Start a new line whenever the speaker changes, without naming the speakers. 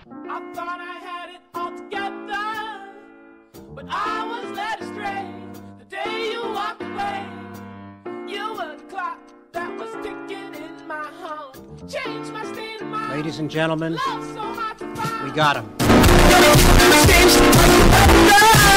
I thought I had it all together, but I was led astray the day you walked away. You were the clock that was ticking in my home. Changed my state of mind.
Ladies and gentlemen,
Love so hard to find.
we got him.